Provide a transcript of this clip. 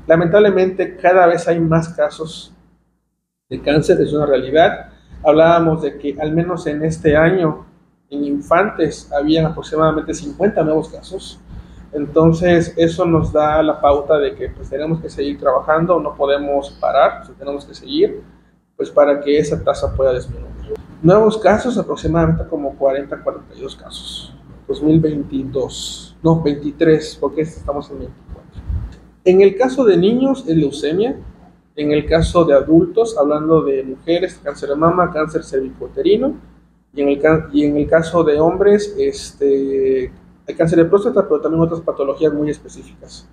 Lamentablemente cada vez hay más casos de cáncer, es una realidad. Hablábamos de que al menos en este año en infantes habían aproximadamente 50 nuevos casos. Entonces eso nos da la pauta de que pues tenemos que seguir trabajando, no podemos parar, pues, tenemos que seguir pues para que esa tasa pueda disminuir. Nuevos casos aproximadamente como 42 casos. 2022, no, 23, porque estamos en 24. En el caso de niños es leucemia, en el caso de adultos, hablando de mujeres, cáncer de mama, cáncer cervicouterino, y en el caso de hombres, hay cáncer de próstata, pero también otras patologías muy específicas.